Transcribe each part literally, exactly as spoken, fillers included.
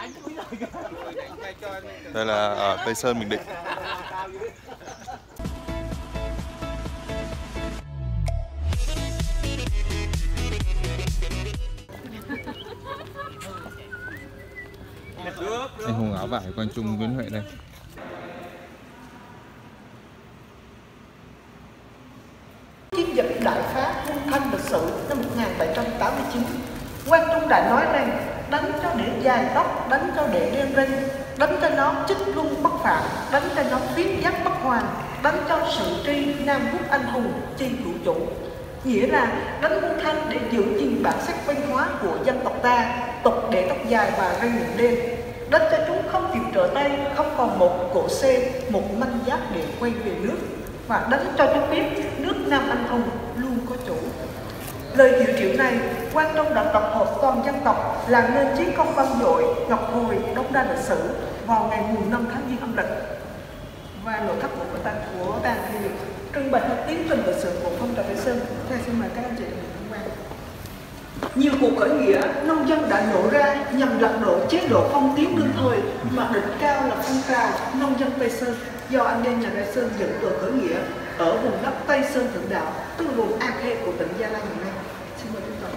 Đây là ở Tây Sơn, Bình Định. Anh hùng áo vải quang trung Nguyễn Huệ đây. Chiến dịch đại phá Hung Thanh lịch sử năm một nghìn bảy trăm tám mươi chín, Quang Trung đã nói rằng đánh cho để dài tóc, đánh cho để đen rinh, đánh cho nó chích lung bất phạm, đánh cho nó viết giác bất hoàn, đánh cho sự tri Nam Quốc anh hùng chi hữu chủ. Nghĩa là đánh Hung Thanh để giữ gìn bản sắc văn hóa của dân tộc ta, tục để tóc dài và rây nhuộm đen, đánh cho chúng không chịu trở tay, không còn một cổ xe, một manh giáp để quay về nước, và đánh cho chúng biết nước Nam anh hùng luôn có chủ. Lời hiệu triệu này, Quang Trung đã tập hợp toàn dân tộc làm nên chiến công vang dội ngọc hồi đống đa lịch sử vào ngày mùng năm tháng Giêng âm lịch. Và nội thất của ta của ta thì trưng bày tiến trình lịch sử của phong trào Tây Sơn. Theo xin mời các anh chị tham quan. Nhiều cuộc khởi nghĩa nông dân đã nổ ra nhằm lật đổ chế độ phong kiến đương thời, mà đỉnh cao là phong trào nông dân Tây Sơn do anh em nhà Đại Sơn dẫn cờ khởi nghĩa ở vùng đất Tây Sơn Thượng Đạo, tức là vùng An Khê của tỉnh Gia Lai ngày nay. Xin mời chúng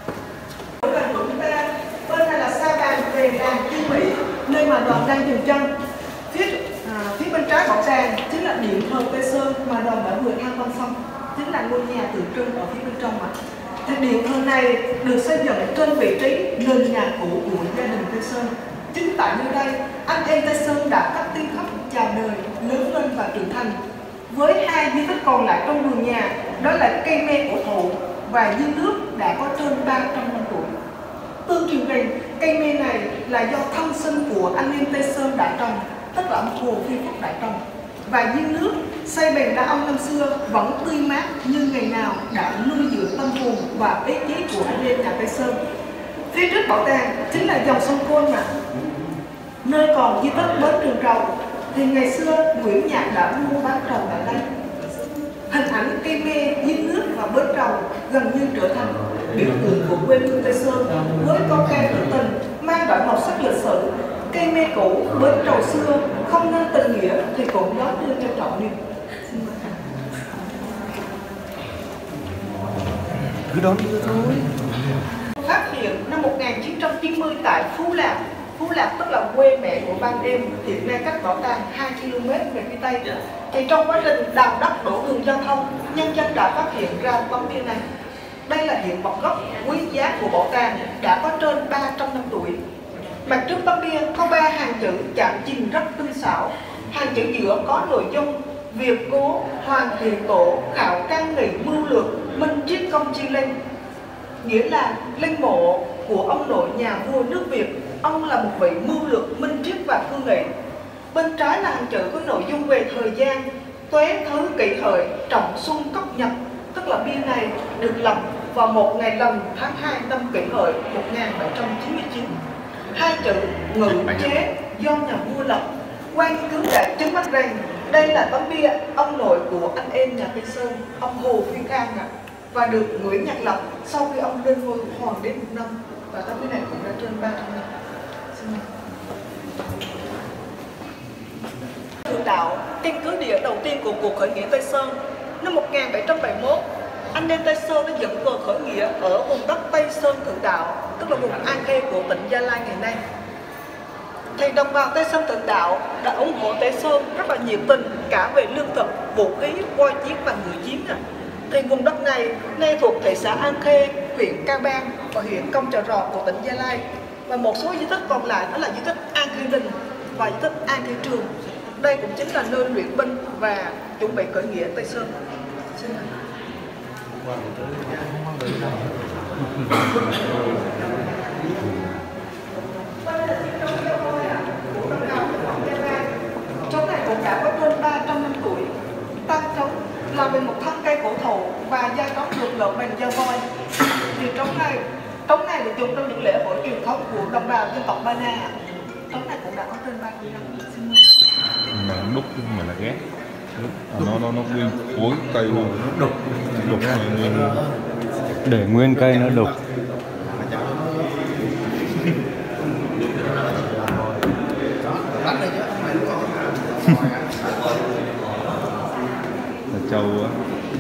ta. Đoàn của chúng ta bên này là Sa Bàn về làng Kim Mỹ, nơi mà đoàn đang dừng chân. Phía à, phía bên trái bảo tàng chính là điện thờ Tây Sơn mà đoàn đã vừa tham quan xong, chính là ngôi nhà tượng trưng ở phía bên trong ạ. Thì điện thờ này được xây dựng trên vị trí nền nhà cũ của gia đình Tây Sơn. Chính tại nơi đây, anh em Tây Sơn đã cắt tiếng khóc chào đời, lớn lên và trưởng thành. Với hai di tích còn lại trong vườn nhà, đó là cây me cổ thụ và giếng nước đã có trên ba trăm năm tuổi. Tương truyền rằng cây me này là do thân sinh của anh em Tây Sơn đã trồng, tức là ông Hồ Phi Phúc đã trồng. Và giếng nước xây bằng đá ông năm xưa vẫn tươi mát như ngày nào đã nuôi dưỡng tâm hồn và ý chí của anh em nhà Tây Sơn. Phía trước bảo tàng chính là dòng sông Côn mà, nơi còn di tích bến Trường Trầu. Thì ngày xưa Nguyễn Nhạc đã mua bán trầu tại đây. Hình ảnh cây me, giếng nước và bến trầu gần như trở thành biểu tượng của quê hương Tây Sơn, với câu ca trữ tình mang đậm màu sắc lịch sử. Cây me cũ, bến trầu xưa không nên tình nghĩa thì cũng đó đưa cho trọng niệm. Cứ đón đưa thôi. Phát hiện năm một nghìn chín trăm chín mươi tại Phú Lạc. Phú Lạc tức là quê mẹ của ban đêm, hiện nay cách bảo tàng hai ki lô mét về phía tây. Thì trong quá trình đào đất đổ đường giao thông, nhân dân đã phát hiện ra tấm bia này. Đây là hiện vật gốc quý giá của bảo tàng, đã có trên ba trăm năm tuổi. Mặt trước tấm bia có ba hàng chữ chạm chìm rất tinh xảo. Hàng chữ giữa có nội dung: Việc cố Hoàng Thiện Tổ khảo can nghị mưu lược minh triết công chi linh, nghĩa là linh mộ của ông nội nhà vua nước Việt. Ông là một vị mưu lược minh triết và phương nghị. Bên trái là hàng chữ có nội dung về thời gian: Tuế Thứ Kỷ Hợi Trọng Xuân Cốc Nhật, tức là bia này được lập vào một ngày rằm tháng hai năm Kỷ Hợi một nghìn bảy trăm chín mươi chín. Hai chữ ngự chế do nhà vua lập. Quan nghiên cứu đã chứng minh rằng đây là tấm bia ông nội của anh em nhà Tây Sơn, ông Hồ Phi Khang ạ, và được Nguyễn Nhạc lập sau khi ông lên ngôi hoàng đế một năm, và tấm bia này cũng đã trên ba trăm năm. Thượng Đạo, căn cứ địa đầu tiên của cuộc khởi nghĩa Tây Sơn. Năm một nghìn bảy trăm bảy mươi mốt, anh em Tây Sơn đã dẫn cờ khởi nghĩa ở vùng đất Tây Sơn Thượng Đạo, tức là vùng An Khê của tỉnh Gia Lai ngày nay. Thì đồng bào Tây Sơn Thượng Đạo đã ủng hộ Tây Sơn rất là nhiệt tình, cả về lương thực, vũ khí, voi chiến và ngựa chiến. À. Thì vùng đất này nay thuộc thị xã An Khê, huyện Ca Bang và huyện Công Trờ Rò của tỉnh Gia Lai. Và một số di tích còn lại đó là di tích An Khê Đình và di tích An Khê Trường. Đây cũng chính là nơi luyện binh và chuẩn bị khởi nghĩa Tây Sơn. Xin mời. Trống này cũng đã có trên ba trăm năm tuổi. Tăng trống là về một thân cây cổ thụ và da trống được lợn bằng da voi. Thì trống này, trống này được dùng trong những lễ hội truyền thống của đồng bào dân tộc Ba Na. Trống này cũng đã có trên ba trăm năm. Xin mời. Mà đúc chứ không phải là ghét. Nó nó nó nguyên cuối cây luôn, nó đục, đục nguyên luôn. Để nguyên cây nó đục. Là trâu á.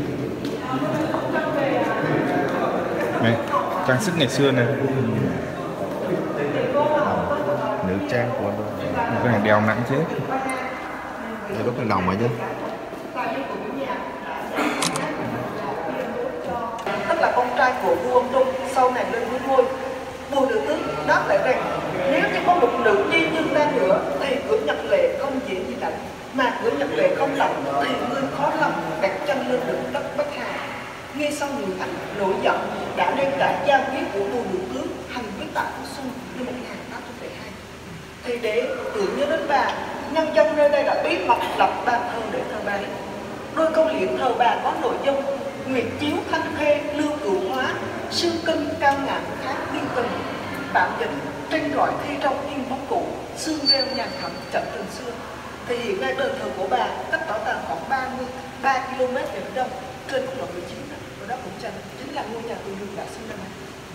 Này, trang sức ngày xưa này. Nữ trang của nó. Cái này đeo nặng chết. Đây đúc lên đồng rồi chứ. Tức là con trai của vua ông Trung sau này lên với ngôi. Vua Nữ Tước đáp lại rằng nếu như có một nữ nhi như ta nữa thì cửa Nhật Lệ không dễ gì đặng, mà cửa Nhật Lệ không đặng thì ngươi khó lòng đặt chân lên được đất Bắc Hà. Nghe xong người Anh nổi giận đã đem cả gia quyến của vua Nữ Tước hành với Tạ Phú Xuân năm một nghìn tám trăm lẻ hai. Thì để tưởng nhớ đến bà, nhân dân nơi đây đã bí mật lập bàn thờ để thờ bà. Đôi câu liễn thờ bà có nội dung: nguyệt chiếu thanh khê lưu cửu hóa, sư kinh cao ngạn khác liên tình, tạm dịch tranh rọi thi trong yên bóng cũ, xương rêu nhàn thẳm trận tình xưa. Thì hiện nay đền thờ của bà cách bảo tàng khoảng ba mươi ba ki lô mét về phía đông trên quốc lộ mười chín, và đó cũng chính chính là ngôi nhà từ đường đã sinh ra này.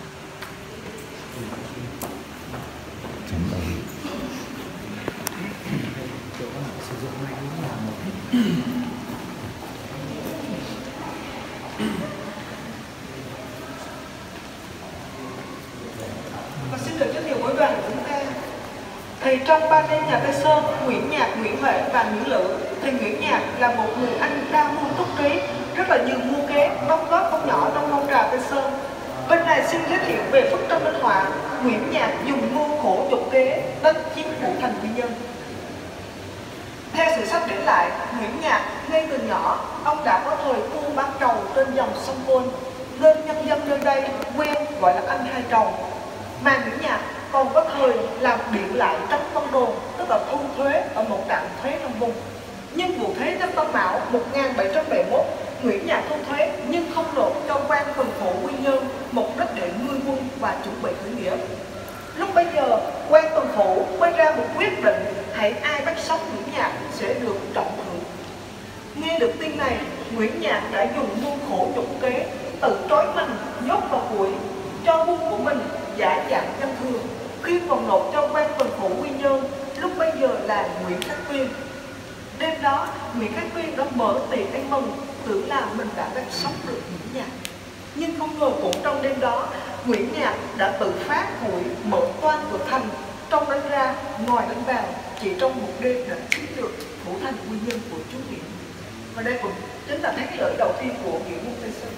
Và xin được giới thiệu với đoàn của chúng ta. Thì trong ba tên nhà Tây Sơn, Nguyễn Nhạc, Nguyễn Huệ và Nguyễn Lữ, thì Nguyễn Nhạc là một người anh đa mưu túc trí, rất là nhiều mưu kế, đóng góp không nhỏ trong phong trào Tây Sơn. Bên này xin giới thiệu về bức tranh minh họa Nguyễn Nhạc dùng mưu khổ dục kế đánh chiếm phủ thành Quy Nhơn. Theo sử sách để lại, Nguyễn Nhạc ngay từ nhỏ ông đã có thời tu bán trầu trên dòng sông Côn, nên nhân dân nơi đây quen gọi là anh hai trầu. Mà Nguyễn Nhạc còn có thời làm điện lại tránh Vân Đồn, tức là thu thuế ở một trạm thuế trong vùng. Nhưng vụ thuế năm Tân Mão một nghìn bảy trăm bảy mươi mốt, Nguyễn Nhạc thu thuế nhưng không nộp cho quan phần phủ Quy Nhơn, mục đích để nuôi quân và chuẩn bị khởi nghĩa. Lúc bây giờ, quan tuần phủ mới ra một quyết định hãy ai bắt sống Nguyễn Nhạc sẽ được trọng thưởng. Nghe được tin này, Nguyễn Nhạc đã dùng mưu khổ dục kế, tự trói mình nhốt vào củi, cho quân của mình giả dạng dân thường, khi còn nộp cho quan tuần phủ Quy Nhơn, lúc bây giờ là Nguyễn Khắc Tuyên. Đêm đó, Nguyễn Khắc Tuyên đã mở tiệc ăn mừng, tưởng là mình đã bắt sống được Nguyễn Nhạc. Nhưng không ngờ cũng trong đêm đó, Nguyễn Nhạc đã tự phát hụi mở toan cửa thành, trong đánh ra, ngoài đánh vào, chỉ trong một đêm đã chiếm được phủ thành Quy Nhơn của chú Nguyễn. Và đây cũng chính là thắng lợi đầu tiên của Nghĩa Quân Tây Sơn.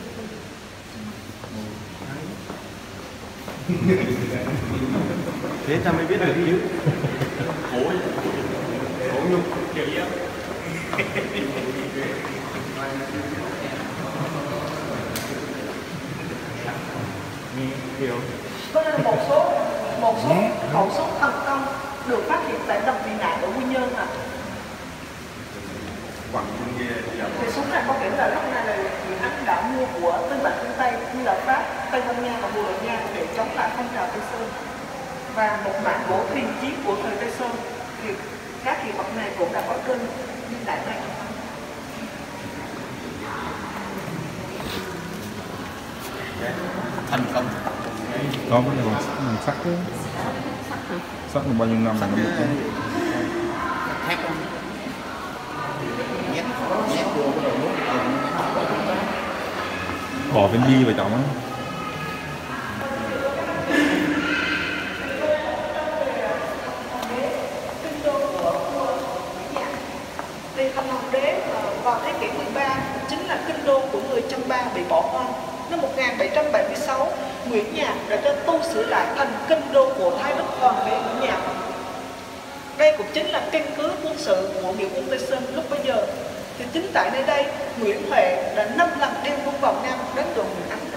Thế ta mới biết được chứ. Khổ khổ nhục kiểu gì á. Hiểu. Có nên một số một số khẩu súng thần công được phát hiện tại đầm tị nạn ở Quy Nhơn à. Thì súng này có nghĩa là lúc này là Nguyễn Ánh đã mua của Tư bản phương Tây như là Pháp, Tây Ban Nha và Bồ Đào Nha để chống lại phong trào Tây Sơn. Và một mảng gỗ thuyền chiến của thời Tây Sơn thì các hiện vật này cũng đã có trên niên đại này. Thành công. Đó cái này bằng sắt đó. Sắt được bao nhiêu năm là nó được đấy. Thép không? Nhét, nhét vô cái đầu nước. Bỏ viên bi vào trong á. Thì Thành Hoàng Đế vào thế kỷ mười ba chính là kinh đô của người Chăm Ba bị bỏ hoang. Năm một nghìn bảy trăm bảy mươi sáu, Nguyễn Nhạc đã cho tu sửa lại thành kinh đô của Thái Đức Hoàng đế Nguyễn Nhạc. Đây cũng chính là căn cứ quân sự của Nghĩa Quân Tây Sơn lúc bấy giờ. Thì chính tại nơi đây, Nguyễn Huệ đã năm lần đem quân vào Nam đánh đổ Nguyễn Ánh.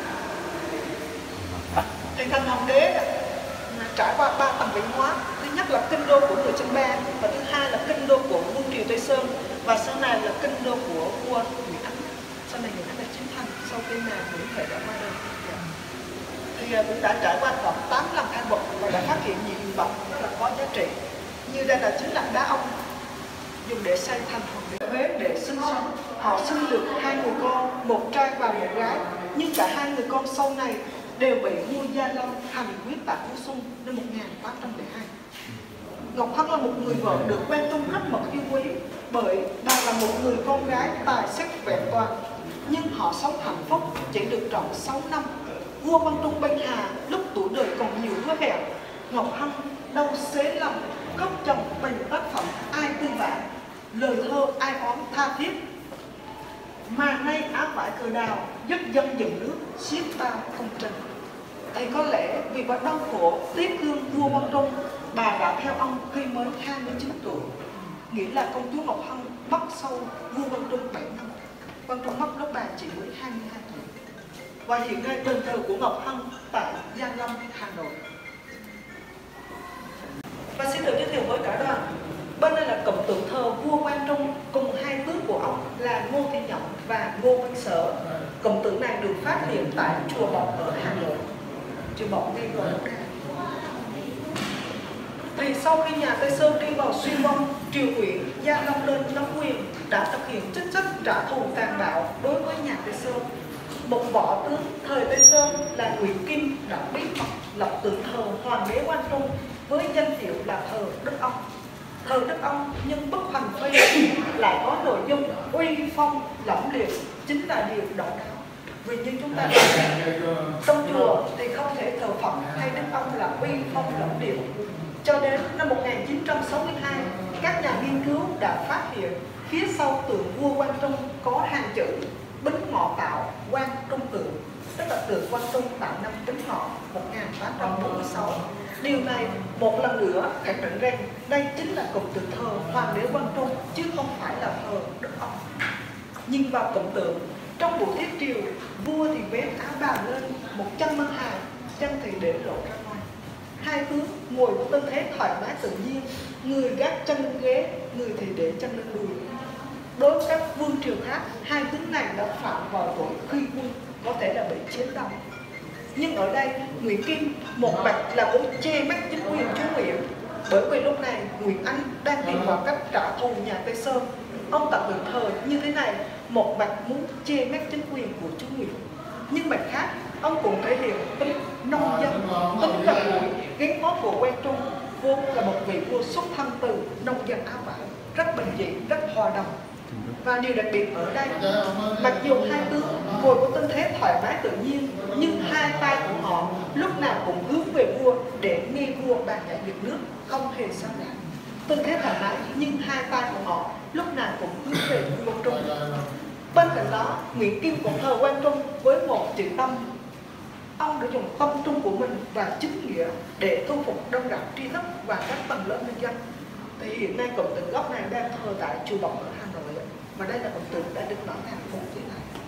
Thì Thành Hoàng đế trải qua ba tầng biến hóa. Thứ nhất là kinh đô của người Chăm Ba, và thứ hai là kinh đô của vương triều Tây Sơn, và sau này là kinh đô của vua Nguyễn Ánh. Sau này Nguyễn Ánh đã chiến thành sau khi mà Nguyễn Huệ đã qua đời. Thì cũng đã trải qua khoảng tám lần khai quật và đã phát hiện nhiều hiện vật rất là có giá trị. Như đây là chính là đá ông dùng để xây thành hoàng đế Huế để sinh sống. Họ sinh được hai người con, một trai và một gái, nhưng cả hai người con sau này đều bị vua Gia Long hành quyết Tạ Phú Xuân năm một nghìn tám trăm lẻ hai. Ngọc Hân là một người vợ được quan tâm rất mật yêu quý, bởi bà là một người con gái tài sắc vẹn toàn, nhưng họ sống hạnh phúc chỉ được trọn sáu năm. Vua Quang Trung bênh hà lúc tuổi đời còn nhiều hứa hẹn. Ngọc Hân đâu xế lòng khóc chồng bằng tác phẩm ai tư vả, lời thơ ai oán tha thiết. Mà nay áo vải cờ đào dứt dân dựng nước xiết bao công trình. Thì có lẽ vì có đau khổ tiếc thương vua Quang Trung, bà đã theo ông khi mới hai mươi chín tuổi, nghĩa là công chúa Ngọc Hân mất sau vua Quang Trung bảy năm. Quang Trung mất lúc bà chỉ mới hai mươi hai tuổi. Và hiện nay đền thờ của Ngọc Hân tại Gia Lâm, Hà Nội. Và xin được giới thiệu với cả đoàn. Bên đây là cụm tượng thờ vua Quang Trung cùng hai tướng của ông là Ngô Thị Nhậm và Ngô Văn Sở. Cụm tượng này được phát hiện tại chùa Bộc ở Hà Nội. Chùa Bộc đi vào đất đai. Thì sau khi nhà Tây Sơn đi vào suy vong, triều Nguyễn Gia Long lên nắm quyền đã thực hiện chính sách trả thù tàn bạo đối với nhà Tây Sơn. Một võ tướng thời Tây Sơn là Nguyễn Kim đã bí mật lập tượng thờ Hoàng đế Quang Trung với danh hiệu là thờ Đức Ông. Thờ Đức Ông nhưng bức hoành phi lại có nội dung uy phong lẫm liệt, chính là điều độc đáo. Vì như chúng ta biết, trong chùa thì không thể thờ Phật hay Đức Ông là uy phong lẫm liệt. Cho đến năm một nghìn chín trăm sáu mươi hai, các nhà nghiên cứu đã phát hiện phía sau tượng vua Quang Trung có hàng chữ Bính Ngọ Tạo Quang Trung Tượng, tức là tượng Quang Trung tạo năm Bính Ngọ một nghìn tám trăm bốn mươi sáu. Điều này một lần nữa khẳng định rằng đây chính là cụm tượng thờ Hoàng đế Quang Trung chứ không phải là thờ Đức Ông. Nhìn vào cụm tượng, trong buổi thiết triều, vua thì vén áo bào lên, một chân mang hài, chân thì để lộ ra ngoài. Hai tướng ngồi với tư thế thoải mái tự nhiên, người gác chân lên ghế, người thì để chân lên đùi. Đối với các vương triều khác, hai tướng này đã phạm vào tội khi quân, có thể là bị chiến đấu. Nhưng ở đây, Nguyễn Kim một mặt là muốn che mắt chính quyền chúa Nguyễn, bởi vì lúc này Nguyễn Anh đang tìm mọi cách trả thù nhà Tây Sơn. Ông tạo tượng thờ như thế này, một mặt muốn che mắt chính quyền của chúa Nguyễn, nhưng mặt khác ông cũng thể hiện tính nông dân, tính gần gũi, gắn bó của Quang Trung vốn là một vị vua xuất thân từ nông dân áo vải, rất bình dị, rất hòa đồng. Và điều đặc biệt ở đây, mặc dù hai tướng ngồi có tư thế thoải mái tự nhiên, nhưng hai tay của họ lúc nào cũng hướng về vua để nghe vua bàn giải việc nước, không hề sao đảo. Tư thế thoải mái nhưng hai tay của họ lúc nào cũng hướng về vua Quang Trung. Bên cạnh đó, Nguyễn Kim cũng thờ Quang Trung với một chữ tâm. Ông đã dùng tâm trung của mình và chính nghĩa để thu phục đông đảo tri thức và các tầng lớp nhân dân. Thì hiện nay cụm tượng gốc này đang thờ tại chùa Bộc ở Hà Nội, và đây là cụm tượng đã được bảo tàng phục thế này.